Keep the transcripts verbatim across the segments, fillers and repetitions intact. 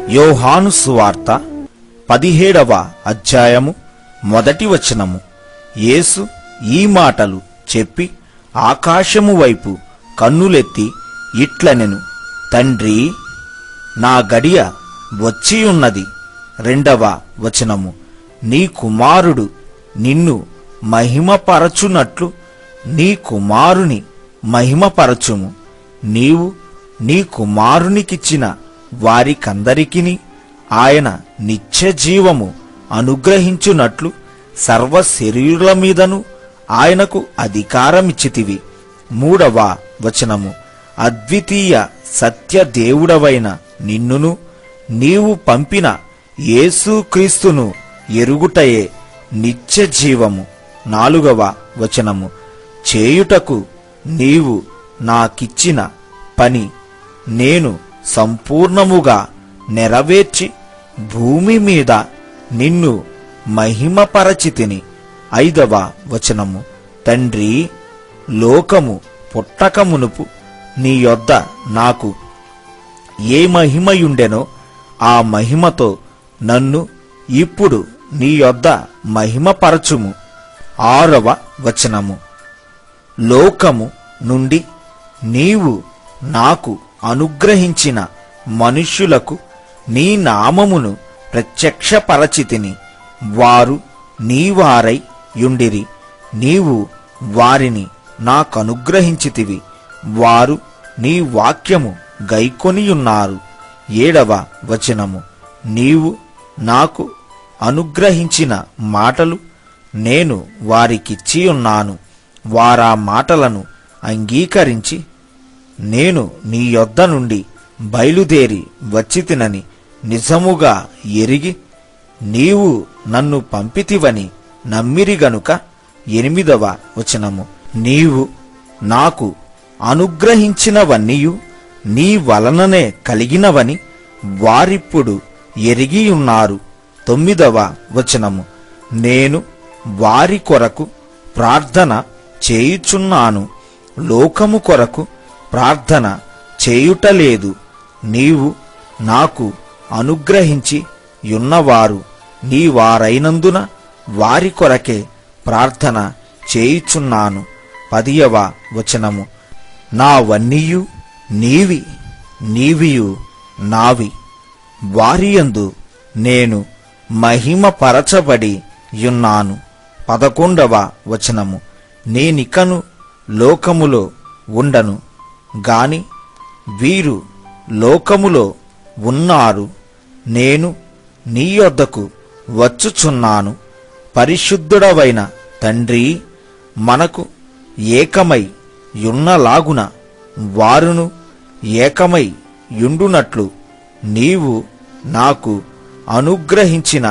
యోహాను సువార్త పదిహేడవ అధ్యాయము మొదటి వచనము. యేసు ఈ మాటలు చెప్పి ఆకాశము వైపు కన్నులెత్తి ఇట్లనెను, తండ్రి, నా గడియ వచ్చియున్నది. రెండవ వచనము. నీ కుమారుడు నిన్ను మహిమపరచునట్లు నీ కుమారుని మహిమపరచుము. నీవు నీ కుమారునికిచ్చిన వారికందరికిని ఆయన నిత్య జీవము అనుగ్రహించునట్లు సర్వ శరీరుల మీదను ఆయనకు అధికారమిచ్చితివి. మూడవ వచనము. అద్వితీయ సత్య దేవుడవైన నిన్నును నీవు పంపిన యేసుక్రీస్తును ఎరుగుటయే నిత్య జీవము. నాలుగవ వచనము. చేయుటకు నీవు నాకిచ్చిన పని నేను సంపూర్ణముగా నెరవేర్చి భూమి మీద నిన్ను మహిమపరచితిని. ఐదవ వచనము. తండ్రి, లోకము పుట్టకమునుపు నీ యొద్ద నాకు ఏ మహిమయుండెనో ఆ మహిమతో నన్ను ఇప్పుడు నీ యొద్ద మహిమపరచుము. ఆరవ వచనము. లోకము నుండి నీవు నాకు అనుగ్రహించిన మనుష్యులకు నీ నామమును ప్రత్యక్షపరచితిని. వారు నీవారై యుండిరి. నీవు వారిని నాకనుగ్రహించితివి. వారు నీ వాక్యము గైకొనియున్నారు. ఏడవ వచనము. నీవు నాకు అనుగ్రహించిన మాటలు నేను వారికిచ్చియున్నాను. వారా మాటలను అంగీకరించి నేను నీ యొద్ద నుండి బయలుదేరి వచ్చితినని నిజముగా ఎరిగి నీవు నన్ను పంపితివని నమ్మిరి గనుక. ఎనిమిదవ వచనము. నీవు నాకు అనుగ్రహించినవన్నీయు నీ వలననే కలిగినవని వారిప్పుడు ఎరిగియున్నారు. తొమ్మిదవ వచనము. నేను వారి కొరకు ప్రార్థన చేయుచున్నాను, లోకము కొరకు ప్రార్థన చేయుటలేదు. నీవు నాకు అనుగ్రహించి యున్నవారు నీ వారైనందున వారి కొరకే ప్రార్థన చేయుచున్నాను. పదియవ వచనము. నావన్నీయు నీవి, నీవియు నావి, వారియందు నేను మహిమపరచబడి యున్నాను. పదకొండవ వచనము. నేనికను లోకములో ఉండను గాని వీరు లోకములో ఉన్నారు. నేను నీ యొద్దకు వచ్చుచున్నాను. పరిశుద్ధుడవైన తండ్రి, మనకు ఏకమై యున్నలాగున వారును ఏకమై యుండునట్లు నీవు నాకు అనుగ్రహించిన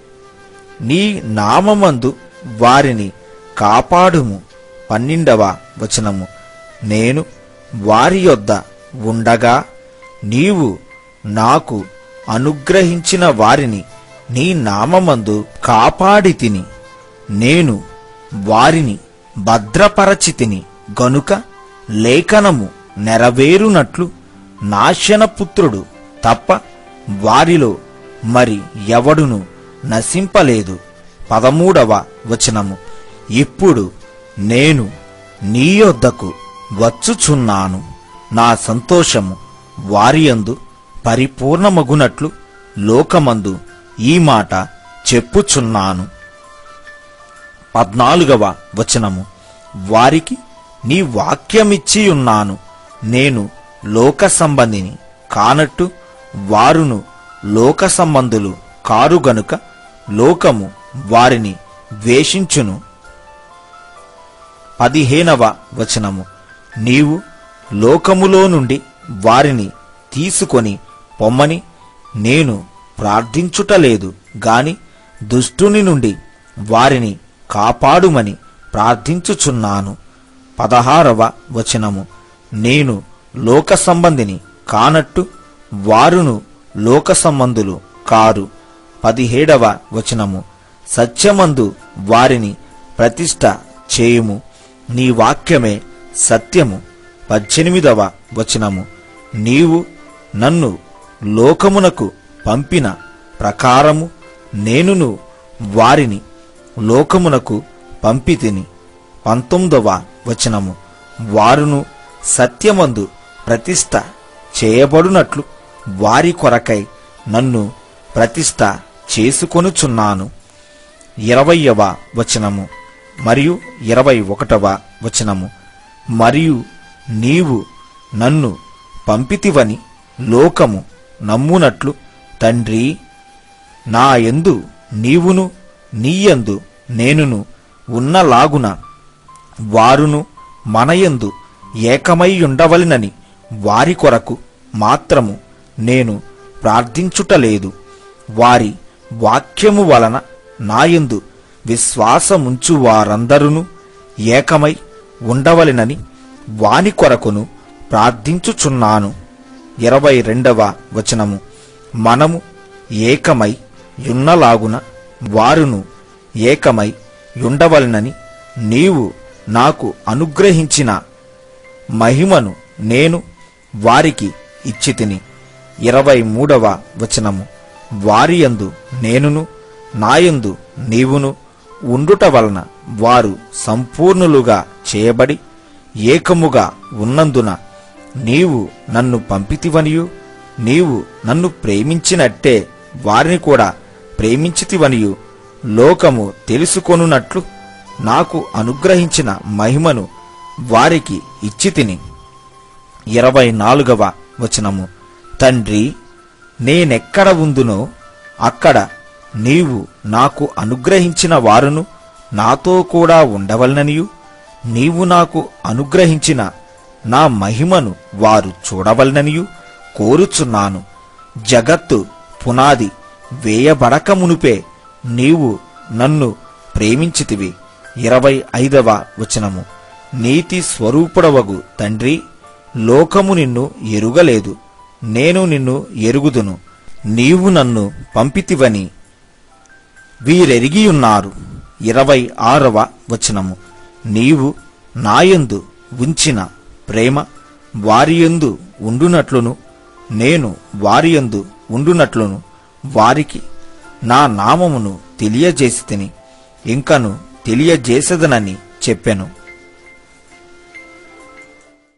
నీ నామమందు వారిని కాపాడుము. పన్నెండవ వచనము. నేను వారి యొద్ద ఉండగా నీవు నాకు అనుగ్రహించిన వారిని నీ నామమందు కాపాడితిని. నేను వారిని భద్రపరచితిని గనుక లేఖనము నెరవేరునట్లు నాశనపుత్రుడు తప్ప వారిలో మరి ఎవడును నశింపలేదు. పదమూడవ వచనము. ఇప్పుడు నేను నీ యొద్దకు వచ్చుచున్నాను. నా సంతోషము వారియందు పరిపూర్ణమగునట్లు లోకమందు ఈ మాట చెప్పుచున్నాను. పద్నాలుగవ వచనము. వారికి నీ వాక్యమిచ్చియున్నాను. నేను లోక సంబంధిని కానట్టు వారును లోక సంబంధులు కారు గనుక లోకము వారిని ద్వేషించును. పదిహేనవ వచనము. నీవు లోకములో నుండి వారిని తీసుకొని పొమ్మని నేను ప్రార్థించుటలేదు గాని దుష్టుని నుండి వారిని కాపాడుమని ప్రార్థించుచున్నాను. పదహారవ వచనము. నేను లోక సంబంధిని కానట్టు వారును లోక సంబంధులు కారు. పదిహేడవ వచనము. సత్యమందు వారిని ప్రతిష్ఠ చేయుము, నీ వాక్యమే సత్యము. పద్దెనిమిదవ వచనము. నీవు నన్ను లోకమునకు పంపిన ప్రకారము నేనును వారిని లోకమునకు పంపితిని. పంతొమ్మిదవ వచనము. వారును సత్యమందు ప్రతిష్ఠ చేయబడునట్లు వారి కొరకై నన్ను ప్రతిష్ఠ చేసుకొనుచున్నాను. ఇరవయవ వచనము మరియు ఇరవై ఒకటవ వచనము. మరియు నీవు నన్ను పంపితివని లోకము నమ్మునట్లు తండ్రి, నా యందు నీవును నీయందు నేనును ఉన్నలాగున వారును మనయందు ఏకమైయుండవలెనని వారి కొరకు మాత్రము నేను ప్రార్థించుటలేదు. వారి వాక్యము వలన నాయందు విశ్వాసముంచు వారందరూ ఏకమై ఉండవలెనని వాని కొరకును ప్రార్థించుచున్నాను. ఇరవై రెండవ వచనము. మనము ఏకమై యున్నలాగున వారును ఏకమై యుండవలెనని నీవు నాకు అనుగ్రహించిన మహిమను నేను వారికి ఇచ్చితిని. ఇరవై మూడవ వచనము. వారియందు నేనును నాయందు నీవును ఉండుట వలన వారు సంపూర్ణులుగా చేయబడి ఏకముగా ఉన్నందున నీవు నన్ను పంపితివనియు నీవు నన్ను ప్రేమించినట్టే వారిని కూడా ప్రేమించితివనియు లోకము తెలుసుకొనున్నట్లు నాకు అనుగ్రహించిన మహిమను వారికి ఇచ్చితిని. ఇరవై నాలుగవ వచనము. తండ్రి, నేనెక్కడ ఉందునో అక్కడ నీవు నాకు అనుగ్రహించిన వారును నాతో కూడా ఉండవలననియు నీవు నాకు అనుగ్రహించిన నా మహిమను వారు చూడవలననియు కోరుచున్నాను. జగత్తు పునాది వేయబడక మునుపే నీవు నన్ను ప్రేమించితివి. ఇరవై ఐదవ వచనము. నీతి స్వరూపుడవగు తండ్రి, లోకము నిన్ను ఎరుగలేదు, నేను నిన్ను ఎరుగుదును. నీవు నన్ను పంపితివని వీరెరిగియున్నారు. ఇరవై ఆరవ వచనము. నీవు నాయందు ఉంచిన ప్రేమ వారియందు ఉండునట్లును నేను వారియందు ఉండునట్లును వారికి నా నామమును తెలియజేసితిని, ఇంకను తెలియజేసదనని చెప్పెను.